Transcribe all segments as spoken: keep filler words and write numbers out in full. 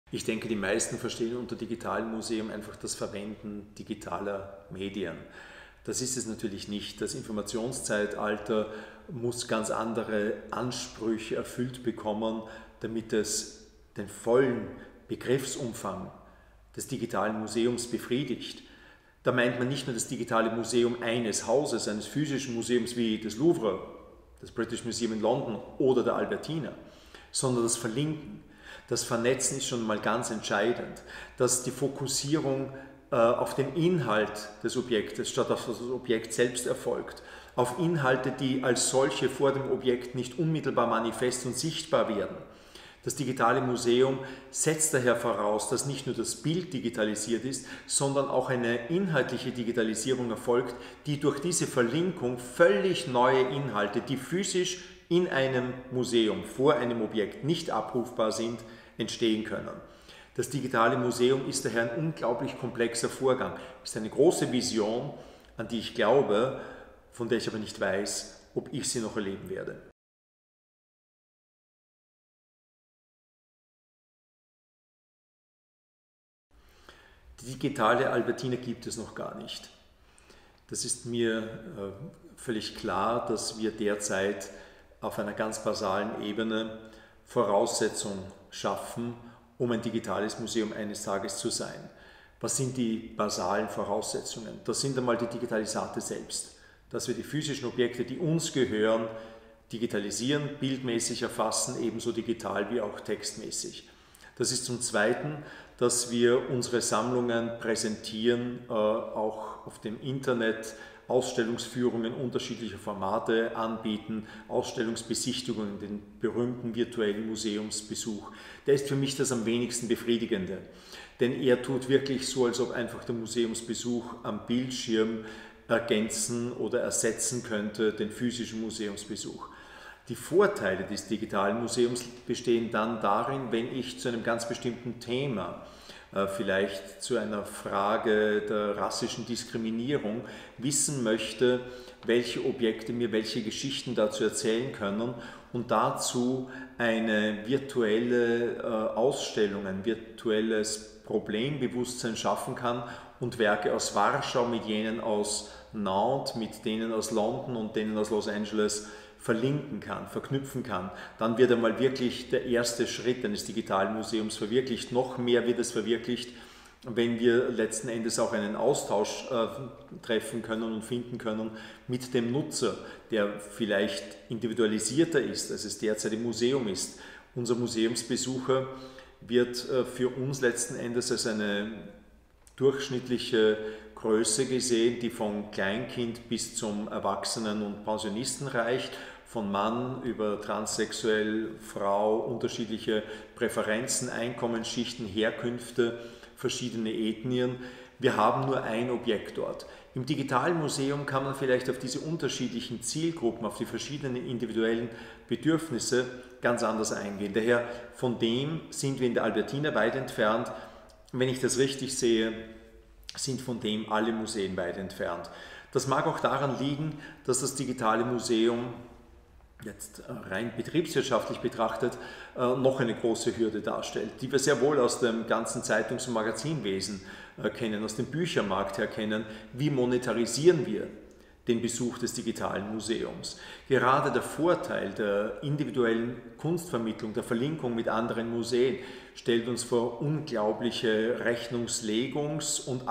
Ich denke, die meisten verstehen unter digitalen Museum einfach das Verwenden digitaler Medien. Das ist es natürlich nicht. Das Informationszeitalter muss ganz andere Ansprüche erfüllt bekommen, damit es den vollen Begriffsumfang des digitalen Museums befriedigt. Da meint man nicht nur das digitale Museum eines Hauses, eines physischen Museums wie das Louvre, das British Museum in London oder der Albertina, sondern das Verlinken. Das Vernetzen ist schon mal ganz entscheidend, dass die Fokussierung äh, auf den Inhalt des Objektes statt auf das Objekt selbst erfolgt, auf Inhalte, die als solche vor dem Objekt nicht unmittelbar manifest und sichtbar werden. Das digitale Museum setzt daher voraus, dass nicht nur das Bild digitalisiert ist, sondern auch eine inhaltliche Digitalisierung erfolgt, die durch diese Verlinkung völlig neue Inhalte, die physisch in einem Museum vor einem Objekt nicht abrufbar sind, entstehen können. Das digitale Museum ist daher ein unglaublich komplexer Vorgang. Es ist eine große Vision, an die ich glaube, von der ich aber nicht weiß, ob ich sie noch erleben werde. Die digitale Albertina gibt es noch gar nicht. Das ist mir äh, völlig klar, dass wir derzeit auf einer ganz basalen Ebene Voraussetzungen schaffen, um ein digitales Museum eines Tages zu sein. Was sind die basalen Voraussetzungen? Das sind einmal die Digitalisate selbst, dass wir die physischen Objekte, die uns gehören, digitalisieren, bildmäßig erfassen, ebenso digital wie auch textmäßig. Das ist zum Zweiten, dass wir unsere Sammlungen präsentieren, äh, auch auf dem Internet, Ausstellungsführungen unterschiedlicher Formate anbieten, Ausstellungsbesichtigungen, den berühmten virtuellen Museumsbesuch. Der ist für mich das am wenigsten befriedigende, denn er tut wirklich so, als ob einfach der Museumsbesuch am Bildschirm ergänzen oder ersetzen könnte den physischen Museumsbesuch. Die Vorteile des digitalen Museums bestehen dann darin, wenn ich zu einem ganz bestimmten Thema, vielleicht zu einer Frage der rassischen Diskriminierung, wissen möchte, welche Objekte mir welche Geschichten dazu erzählen können und dazu eine virtuelle Ausstellung, ein virtuelles Problembewusstsein schaffen kann und Werke aus Warschau mit jenen aus Nantes, mit denen aus London und denen aus Los Angeles verlinken kann, verknüpfen kann, dann wird einmal wirklich der erste Schritt eines digitalen Museums verwirklicht. Noch mehr wird es verwirklicht, wenn wir letzten Endes auch einen Austausch äh, treffen können und finden können mit dem Nutzer, der vielleicht individualisierter ist, als es derzeit im Museum ist. Unser Museumsbesucher wird äh, für uns letzten Endes als eine durchschnittliche Größe gesehen, die von Kleinkind bis zum Erwachsenen und Pensionisten reicht, von Mann über transsexuell, Frau, unterschiedliche Präferenzen, Einkommensschichten, Herkünfte, verschiedene Ethnien. Wir haben nur ein Objekt dort. Im digitalen Museum kann man vielleicht auf diese unterschiedlichen Zielgruppen, auf die verschiedenen individuellen Bedürfnisse ganz anders eingehen. Daher von dem sind wir in der Albertina weit entfernt. Wenn ich das richtig sehe, sind von dem alle Museen weit entfernt. Das mag auch daran liegen, dass das digitale Museum jetzt rein betriebswirtschaftlich betrachtet noch eine große Hürde darstellt, die wir sehr wohl aus dem ganzen Zeitungs- und Magazinwesen kennen, aus dem Büchermarkt her kennen. Wie monetarisieren wir den Besuch des digitalen Museums? Gerade der Vorteil der individuellen Kunstvermittlung, der Verlinkung mit anderen Museen stellt uns vor unglaubliche Rechnungslegungs- und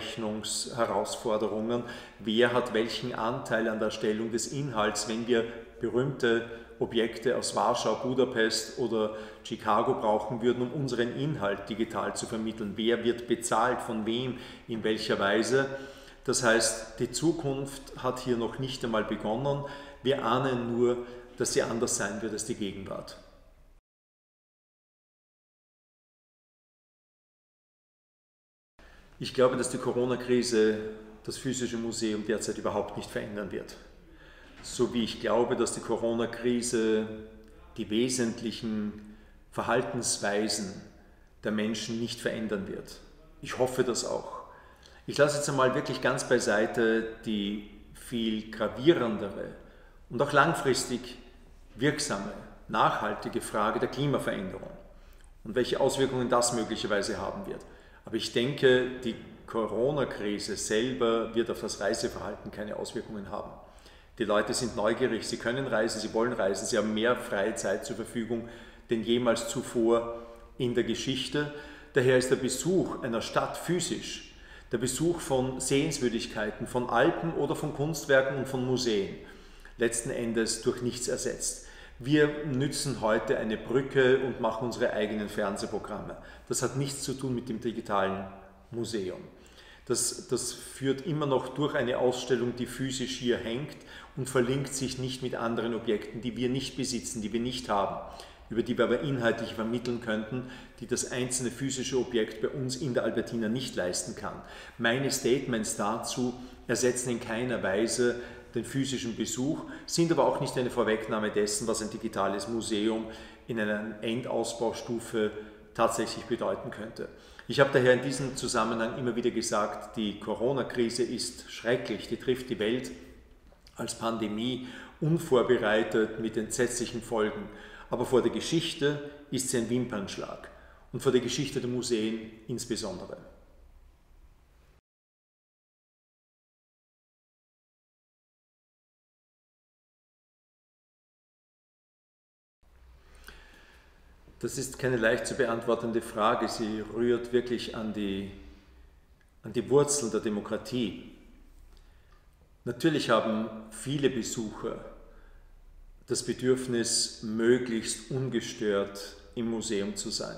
Abrechnungsherausforderungen. Wer hat welchen Anteil an der Erstellung des Inhalts, wenn wir berühmte Objekte aus Warschau, Budapest oder Chicago brauchen würden, um unseren Inhalt digital zu vermitteln? Wer wird bezahlt, von wem, in welcher Weise? Das heißt, die Zukunft hat hier noch nicht einmal begonnen. Wir ahnen nur, dass sie anders sein wird als die Gegenwart. Ich glaube, dass die Corona-Krise das physische Museum derzeit überhaupt nicht verändern wird. So wie ich glaube, dass die Corona-Krise die wesentlichen Verhaltensweisen der Menschen nicht verändern wird. Ich hoffe das auch. Ich lasse jetzt einmal wirklich ganz beiseite die viel gravierendere und auch langfristig wirksame, nachhaltige Frage der Klimaveränderung und welche Auswirkungen das möglicherweise haben wird. Aber ich denke, die Corona-Krise selber wird auf das Reiseverhalten keine Auswirkungen haben. Die Leute sind neugierig, sie können reisen, sie wollen reisen, sie haben mehr freie Zeit zur Verfügung denn jemals zuvor in der Geschichte. Daher ist der Besuch einer Stadt physisch, der Besuch von Sehenswürdigkeiten, von Alpen oder von Kunstwerken und von Museen letzten Endes durch nichts ersetzt. Wir nützen heute eine Brücke und machen unsere eigenen Fernsehprogramme. Das hat nichts zu tun mit dem digitalen Museum. Das, das führt immer noch durch eine Ausstellung, die physisch hier hängt und verlinkt sich nicht mit anderen Objekten, die wir nicht besitzen, die wir nicht haben, über die wir aber inhaltlich vermitteln könnten, die das einzelne physische Objekt bei uns in der Albertina nicht leisten kann. Meine Statements dazu ersetzen in keiner Weise den physischen Besuch, sind aber auch nicht eine Vorwegnahme dessen, was ein digitales Museum in einer Endausbaustufe tatsächlich bedeuten könnte. Ich habe daher in diesem Zusammenhang immer wieder gesagt, die Corona-Krise ist schrecklich, die trifft die Welt als Pandemie unvorbereitet mit entsetzlichen Folgen. Aber vor der Geschichte ist sie ein Wimpernschlag und vor der Geschichte der Museen insbesondere. Das ist keine leicht zu beantwortende Frage. Sie rührt wirklich an die, an die Wurzeln der Demokratie. Natürlich haben viele Besucher das Bedürfnis, möglichst ungestört im Museum zu sein.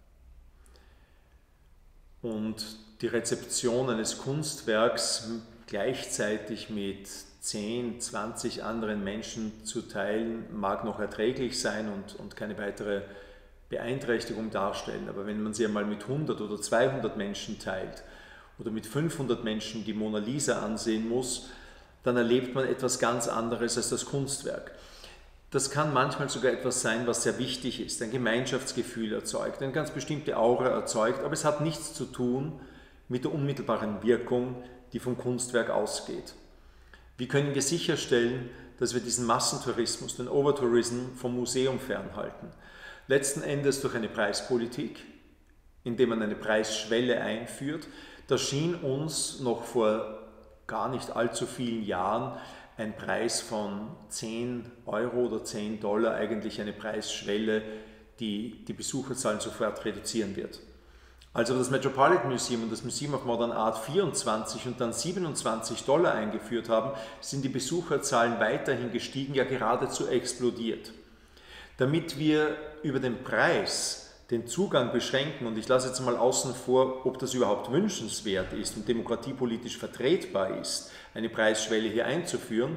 Und die Rezeption eines Kunstwerks gleichzeitig mit zehn, zwanzig anderen Menschen zu teilen, mag noch erträglich sein und, und keine weitere Beeinträchtigung darstellen. Aber wenn man sie einmal mit hundert oder zweihundert Menschen teilt oder mit fünfhundert Menschen die Mona Lisa ansehen muss, dann erlebt man etwas ganz anderes als das Kunstwerk. Das kann manchmal sogar etwas sein, was sehr wichtig ist, ein Gemeinschaftsgefühl erzeugt, eine ganz bestimmte Aura erzeugt, aber es hat nichts zu tun mit der unmittelbaren Wirkung, die vom Kunstwerk ausgeht. Wie können wir sicherstellen, dass wir diesen Massentourismus, den Overtourism vom Museum fernhalten? Letzten Endes durch eine Preispolitik, indem man eine Preisschwelle einführt. Das schien uns noch vor gar nicht allzu vielen Jahren ein Preis von zehn Euro oder zehn Dollar eigentlich eine Preisschwelle, die die Besucherzahlen sofort reduzieren wird. Als aber das Metropolitan Museum und das Museum of Modern Art vierundzwanzig und dann siebenundzwanzig Dollar eingeführt haben, sind die Besucherzahlen weiterhin gestiegen, ja geradezu explodiert. Damit wir über den Preis den Zugang beschränken, und ich lasse jetzt mal außen vor, ob das überhaupt wünschenswert ist und demokratiepolitisch vertretbar ist, eine Preisschwelle hier einzuführen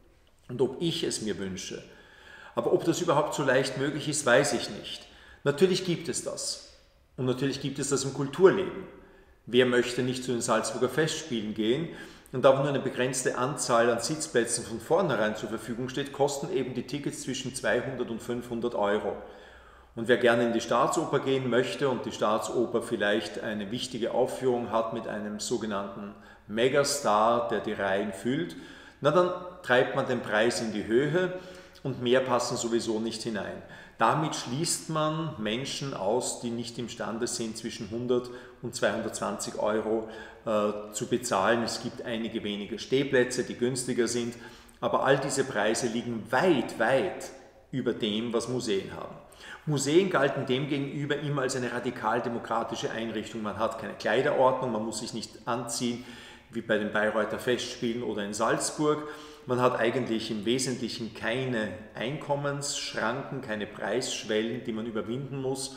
und ob ich es mir wünsche. Aber ob das überhaupt so leicht möglich ist, weiß ich nicht. Natürlich gibt es das. Und natürlich gibt es das im Kulturleben. Wer möchte nicht zu den Salzburger Festspielen gehen? Und da nur eine begrenzte Anzahl an Sitzplätzen von vornherein zur Verfügung steht, kosten eben die Tickets zwischen zweihundert und fünfhundert Euro. Und wer gerne in die Staatsoper gehen möchte und die Staatsoper vielleicht eine wichtige Aufführung hat mit einem sogenannten Megastar, der die Reihen füllt, na dann treibt man den Preis in die Höhe und mehr passen sowieso nicht hinein. Damit schließt man Menschen aus, die nicht imstande sind, zwischen hundert und zweihundertzwanzig Euro äh, zu bezahlen. Es gibt einige wenige Stehplätze, die günstiger sind, aber all diese Preise liegen weit, weit über dem, was Museen haben. Museen galten demgegenüber immer als eine radikal-demokratische Einrichtung. Man hat keine Kleiderordnung, man muss sich nicht anziehen wie bei den Bayreuther Festspielen oder in Salzburg. Man hat eigentlich im Wesentlichen keine Einkommensschranken, keine Preisschwellen, die man überwinden muss.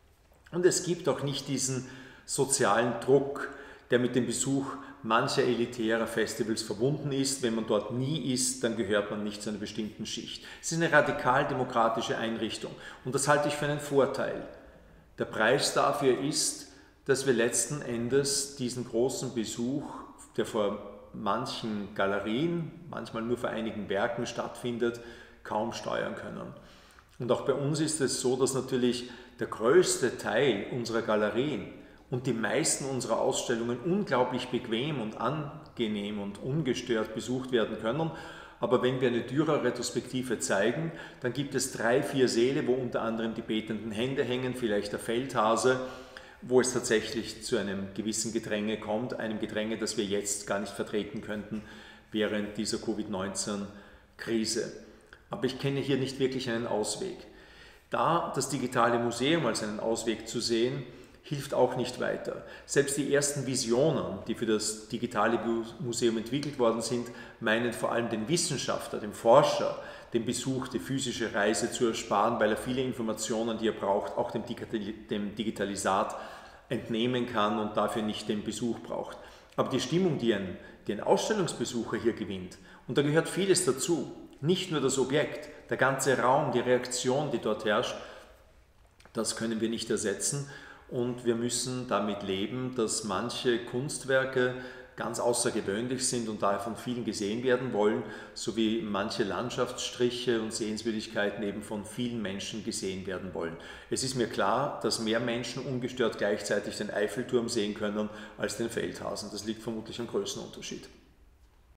Und es gibt auch nicht diesen sozialen Druck, der mit dem Besuch mancher elitärer Festivals verbunden ist. Wenn man dort nie ist, dann gehört man nicht zu einer bestimmten Schicht. Es ist eine radikal-demokratische Einrichtung und das halte ich für einen Vorteil. Der Preis dafür ist, dass wir letzten Endes diesen großen Besuch, der vor manchen Galerien, manchmal nur vor einigen Werken stattfindet, kaum steuern können. Und auch bei uns ist es so, dass natürlich der größte Teil unserer Galerien und die meisten unserer Ausstellungen unglaublich bequem und angenehm und ungestört besucht werden können, Aber wenn wir eine Dürer-Retrospektive zeigen, dann gibt es drei, vier Säle, wo unter anderem die betenden Hände hängen, vielleicht der Feldhase, wo es tatsächlich zu einem gewissen Gedränge kommt, einem Gedränge, das wir jetzt gar nicht vertreten könnten während dieser Covid neunzehn Krise. Aber ich kenne hier nicht wirklich einen Ausweg. Da das digitale Museum als einen Ausweg zu sehen, hilft auch nicht weiter. Selbst die ersten Visionen, die für das digitale Museum entwickelt worden sind, meinen vor allem den Wissenschaftler, dem Forscher, den Besuch, die physische Reise zu ersparen, weil er viele Informationen, die er braucht, auch dem Digitalisat entnehmen kann und dafür nicht den Besuch braucht. Aber die Stimmung, die ein, die ein Ausstellungsbesucher hier gewinnt, und da gehört vieles dazu, nicht nur das Objekt, der ganze Raum, die Reaktion, die dort herrscht, das können wir nicht ersetzen. Und wir müssen damit leben, dass manche Kunstwerke ganz außergewöhnlich sind und daher von vielen gesehen werden wollen, sowie manche Landschaftsstriche und Sehenswürdigkeiten eben von vielen Menschen gesehen werden wollen. Es ist mir klar, dass mehr Menschen ungestört gleichzeitig den Eiffelturm sehen können als den Feldhasen. Das liegt vermutlich am Größenunterschied.